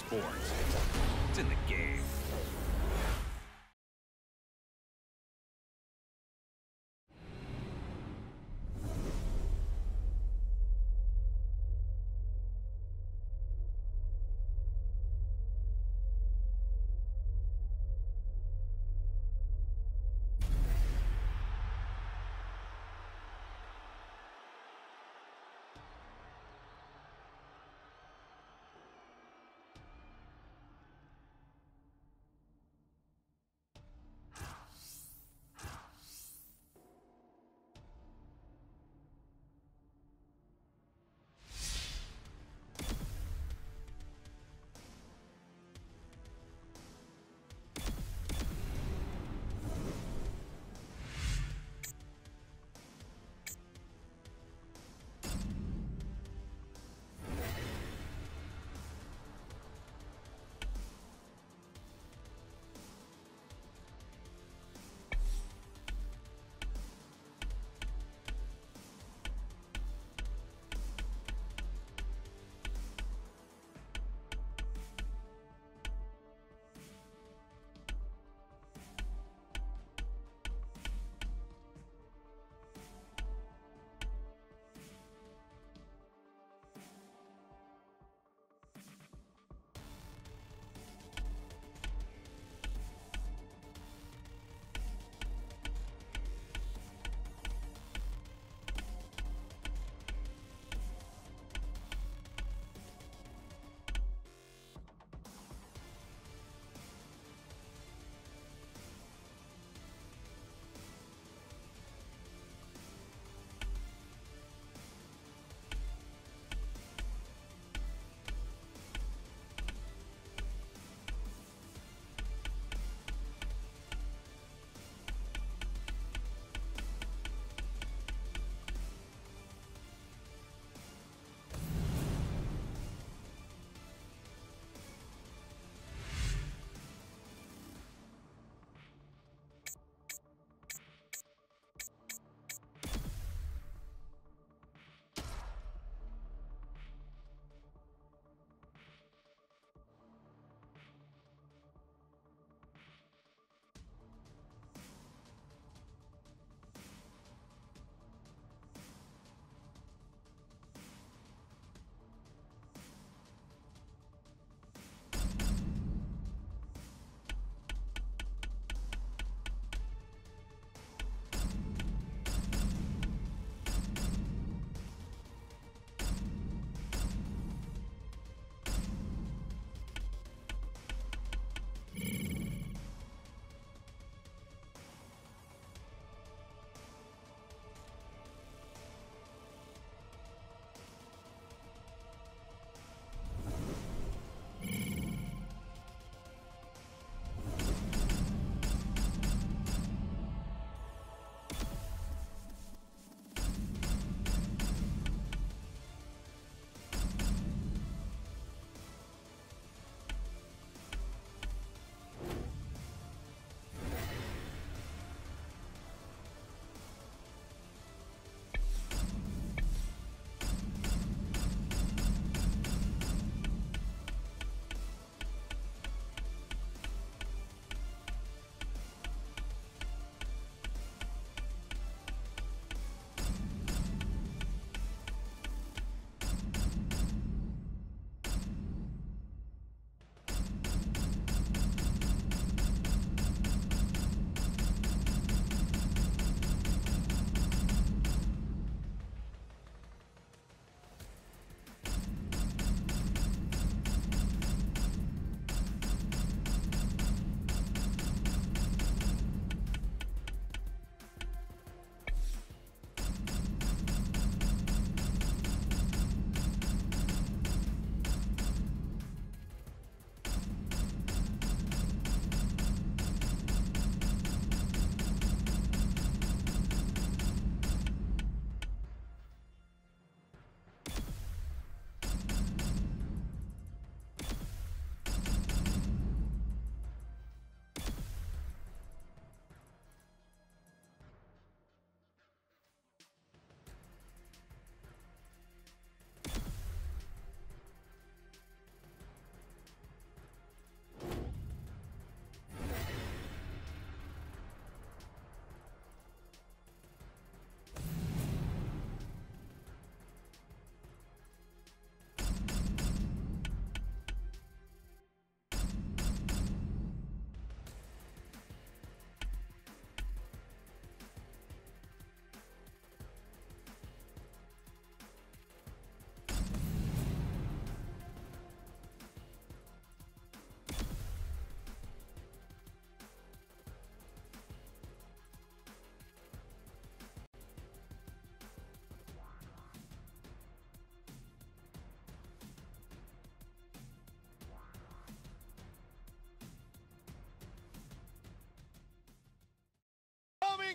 sport. It's in the game.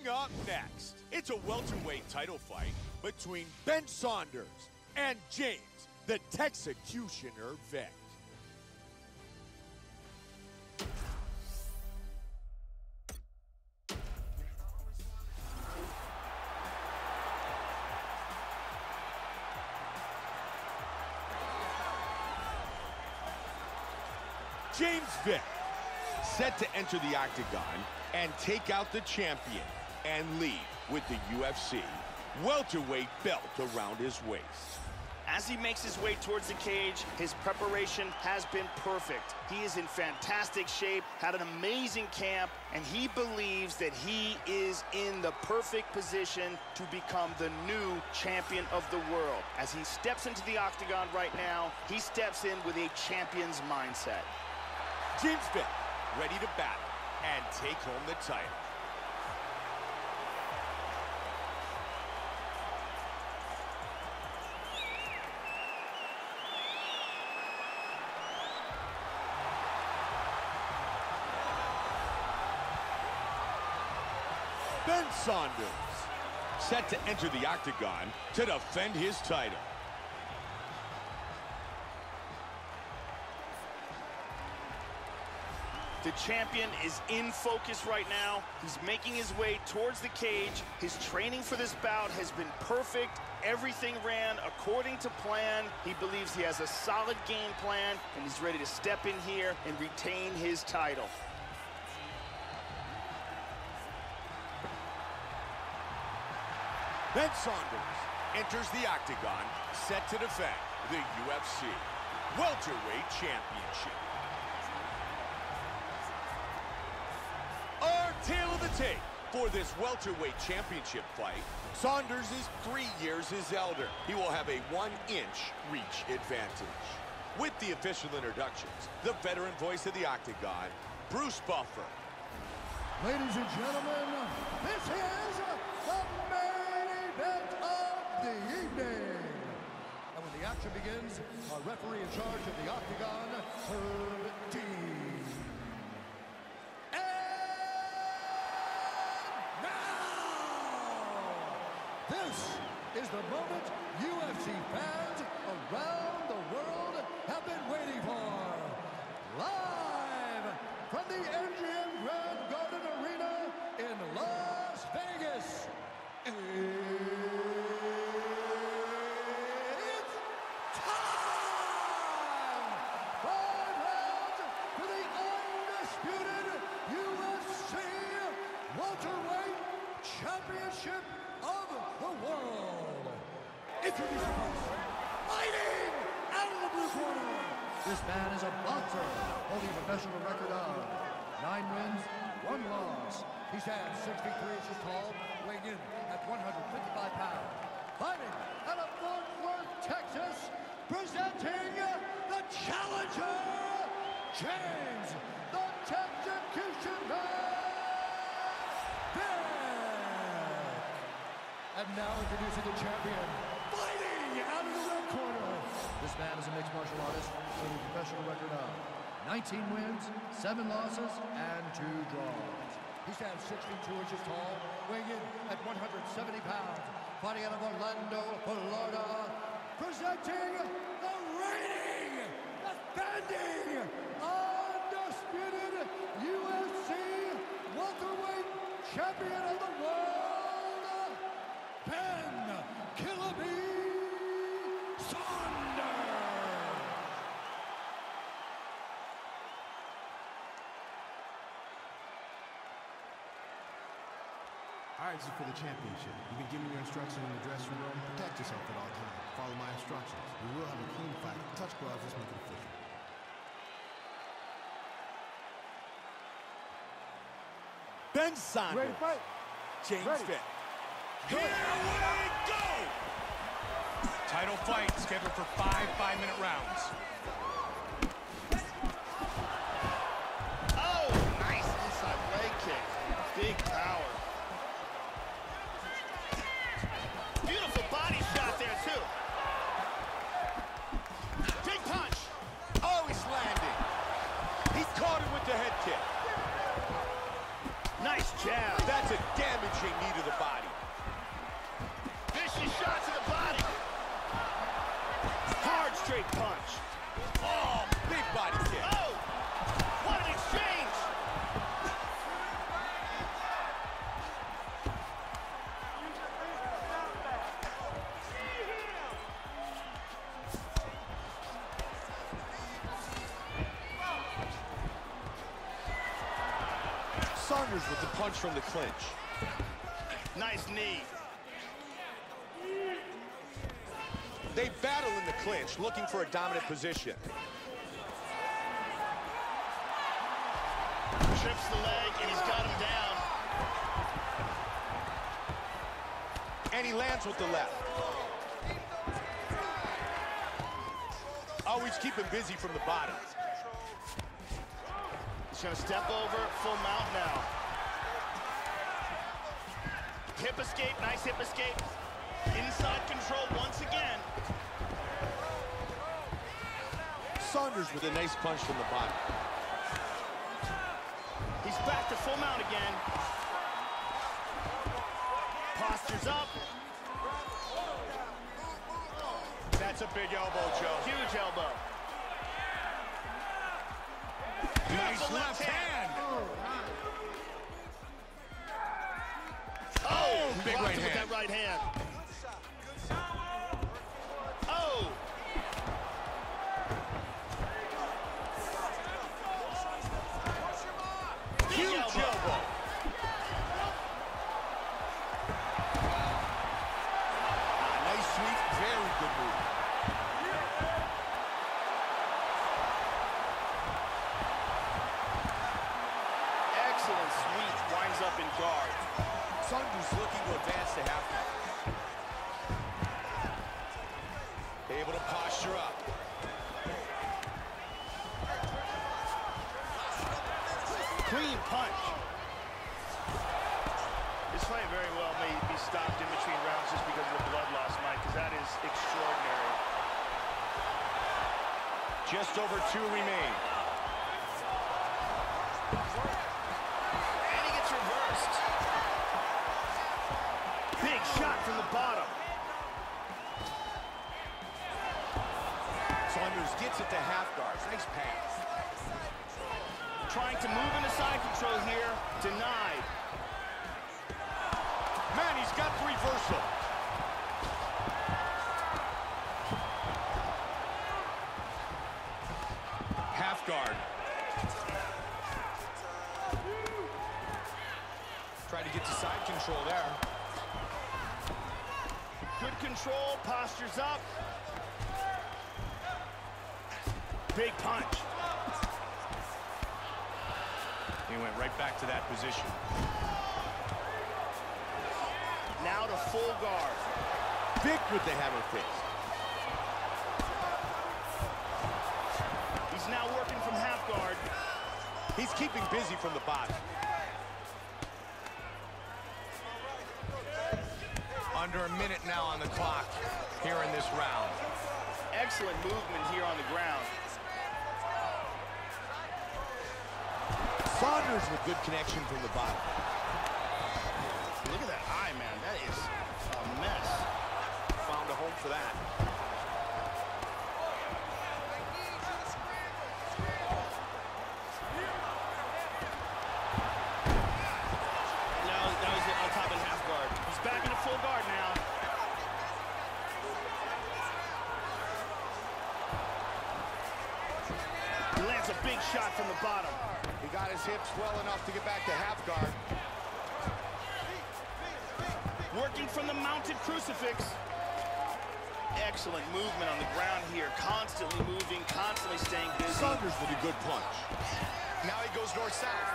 Coming up next, it's a welterweight title fight between Ben Saunders and James, the Texecutioner Vick. James Vick, set to enter the octagon and take out the champion and leave with the UFC welterweight belt around his waist. As he makes his way towards the cage, his preparation has been perfect. He is in fantastic shape, had an amazing camp, and he believes that he is in the perfect position to become the new champion of the world. As he steps into the octagon right now, he steps in with a champion's mindset. James Vick, ready to battle and take home the title. Ben Saunders, set to enter the octagon to defend his title. The champion is in focus right now. He's making his way towards the cage. His training for this bout has been perfect. Everything ran according to plan. He believes he has a solid game plan, and he's ready to step in here and retain his title. Ben Saunders enters the octagon, set to defend the UFC welterweight championship. Our tale of the tape for this welterweight championship fight. Saunders is 3 years his elder. He will have a 1-inch reach advantage. With the official introductions, the veteran voice of the octagon, Bruce Buffer. Ladies and gentlemen, this is the main event of the evening. And when the action begins, our referee in charge of the octagon, Herb Dean. This is the moment UFC fans around the world have been waiting for. Live from the MGM Grand Garden Arena in Las Vegas. It's time! 5 rounds for the undisputed UFC welterweight championship of the world. Introducing us, fighting out of the blue corner. This man is a boxer, holding a professional record of 9 wins, 1 loss. He stands 6 feet 3 inches tall, weighing in at 155 pounds. Fighting out of Fort Worth, Texas, presenting the challenger, James, the Texecutioner. And now introducing the champion, fighting out of the red corner. This man is a mixed martial artist with a professional record of 19 wins, 7 losses, and 2 draws. He stands 6 feet 2 inches tall, weighing in at 170 pounds, fighting out of Orlando, Florida, presenting the reigning, defending, undisputed UFC welterweight champion of the world, Ben Saunders. All right, this is for the championship. You've been giving your instructions in the dressing room. Protect yourself at all times. Follow my instructions. We will have a clean fight. Touch gloves, let's make it official. Ben Saunders. Ready to fight? James Vick. Here we go! Title fight scheduled for 5 5-minute rounds. Oh, nice inside leg kick. Big power. Beautiful body shot there, too. Big punch. Oh, he's landing. He caught him with the head kick. Nice jab. That's a damaging straight punch. Oh, big body kick. Oh, what an exchange. Saunders with the punch from the clinch. Nice knee. They battle in the clinch, looking for a dominant position. Trips the leg, and he's got him down. And he lands with the left. Always keep him busy from the bottom. He's gonna step over, full mount now. Hip escape, nice hip escape. Inside control once again. Saunders with a nice punch from the bottom. He's back to full mount again. Postures up. That's a big elbow, Joe. Huge elbow. Nice Beautiful left hand. Oh, big blocked right him with hand. that right hand. Oh. Big Huge elbow. elbow. Nice sweep, very good move. Excellent sweep, winds up in guard. Saunders looking to advance to half. Able to posture up. Clean punch. This fight very well may be stopped in between rounds just because of the blood loss, Mike, because that is extraordinary. Just over 2 remain. And he gets reversed. Big shot from the bottom. Saunders gets it to half guard. Nice pass. Trying to move into side control here. Denied. Man, he's got the reversal. Half guard. Try to get to side control there. Good control, postures up. Big punch. He went right back to that position. Now to full guard. Vick with the hammer fist. He's now working from half guard. He's keeping busy from the bottom. Under a minute now on the clock here in this round. Excellent movement here on the ground. Saunders with good connection from the bottom. Look at that eye, man. That is a mess. Found a home for that. Now he's on top of half guard. He's back into full guard now. He lands a big shot from the bottom. He got his hips well enough to get back to half guard. Working from the mounted crucifix. Excellent movement on the ground here. Constantly moving, constantly staying busy. Saunders with a good punch. Now he goes north-south.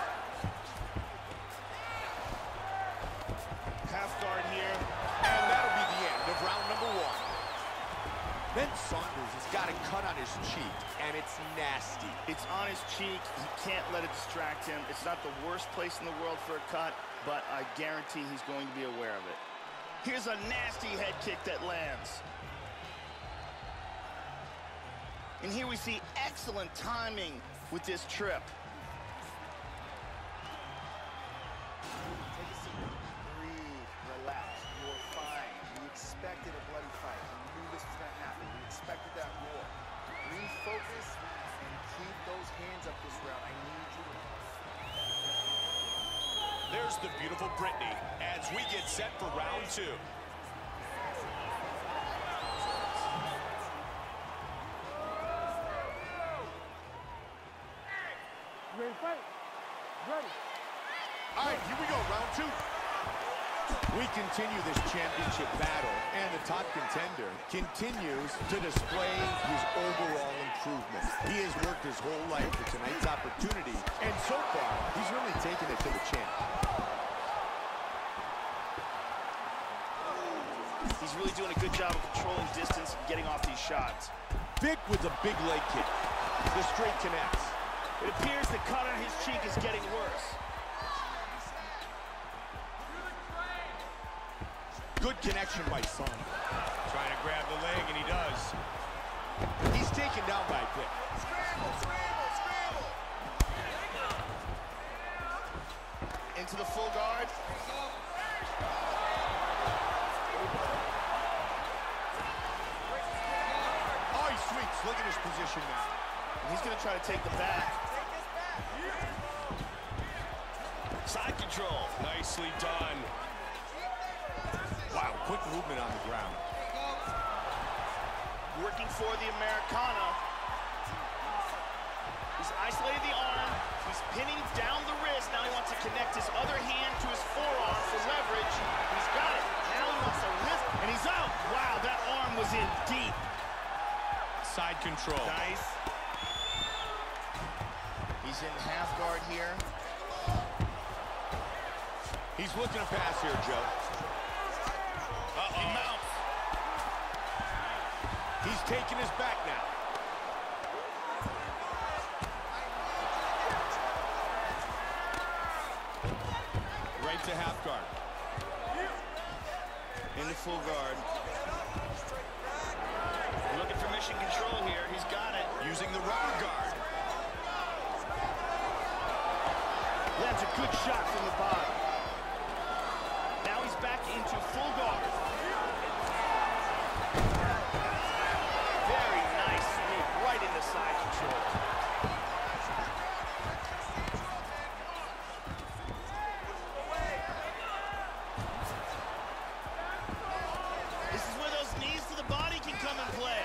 Half guard here. And that'll be the end of round number 1. Ben Saunders has got a cut on his cheek, and it's nasty. It's on his cheek. He can't let it distract him. It's not the worst place in the world for a cut, but I guarantee he's going to be aware of it. Here's a nasty head kick that lands. And here we see excellent timing with this trip. Take a seat. Breathe. Relax. You're fine. We expected a bloody fight. We knew this was going to happen. We expected that roar. there's the beautiful Brittany as we get set for round 2. Ready, fight. Ready. All right, here we go, round 2. We continue this championship battle, and the top contender continues to display his overall improvement. He has worked his whole life for tonight's opportunity, and so far, he's really taken it to the champ. He's really doing a good job of controlling distance and getting off these shots. Vick with a big leg kick. The straight connects. It appears the cut on his cheek is getting worse. Good connection by Son. Trying to grab the leg, and he does. He's taken down by Vick. Scramble, scramble, scramble. Into the full guard. Oh, he sweeps. Look at his position now. And he's going to try to take the back. Side control. Nicely done. Wow, quick movement on the ground. Working for the Americana. He's isolated the arm. He's pinning down the wrist. Now he wants to connect his other hand to his forearm for leverage. He's got it. Now he wants to lift, and he's out. Wow, that arm was in deep. Side control. Nice. He's in half guard here. He's looking to pass here, Joe. He mounts. He's taking his back now. Right to half guard. Into full guard. Looking for mission control here. He's got it. Using the rubber guard. That's a good shot from the bottom. Now he's back into full guard. Very nice sweep right into side control. This is where those knees to the body can come and play.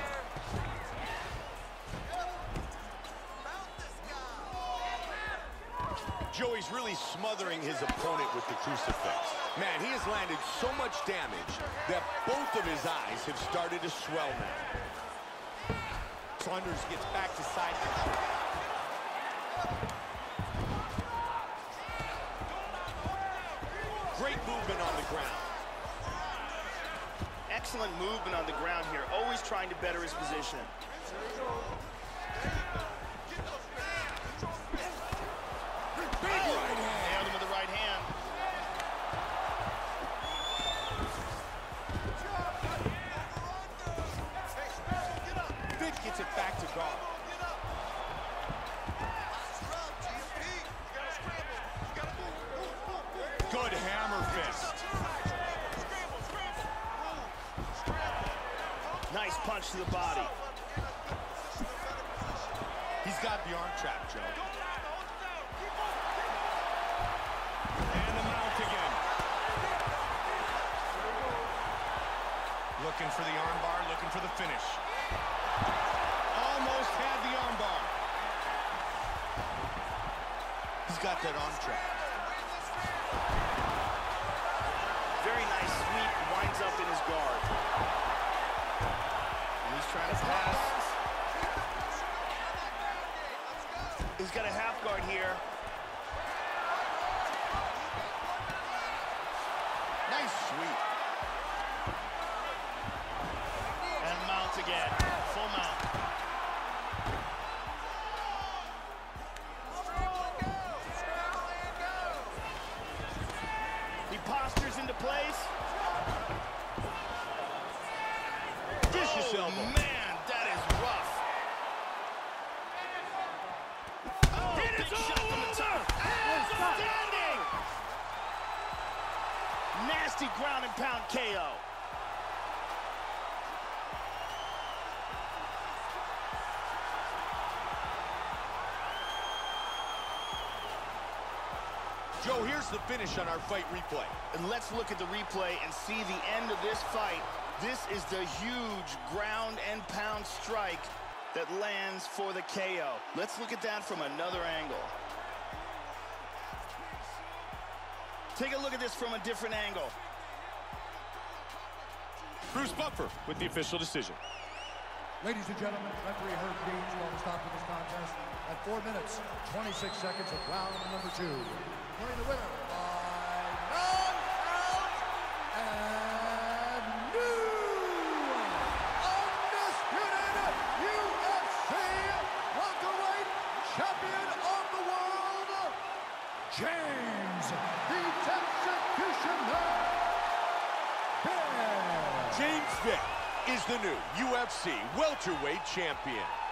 Joey's really smothering his opponent with the crucifix. Man, he has landed so much damage that both of his eyes have started to swell now. Saunders gets back to side control. Great movement on the ground. Excellent movement on the ground here, always trying to better his position. Nailed him with the right hand. Vick gets it back to guard. Good hammer fist. Nice punch to the body. He's got the arm trap, Joe. And the mount again. Looking for the armbar, looking for the finish. Almost had the armbar. He's got that arm trap. Very nice sweep, winds up in his guard. And he's trying to pass. He's got a half guard here. Nice sweep. And mounts again. Full mount. He postures into place. Vicious Oh, elbow. man, that is rough. Oh, big shot from the top. Outstanding! Nasty ground and pound KO. Joe, here's the finish on our fight replay. And let's look at the replay and see the end of this fight. This is the huge ground and pound strike that lands for the KO. Let's look at that from another angle. Take a look at this from a different angle. Bruce Buffer with the official decision. Ladies and gentlemen, referee Herb Dean's going to stop this contest at 4 minutes, 26 seconds of round number 2. Declaring the winner by knockout and new undisputed UFC welterweight champion of the world, James the Executioner Vick. James Vick is the new UFC welterweight champion.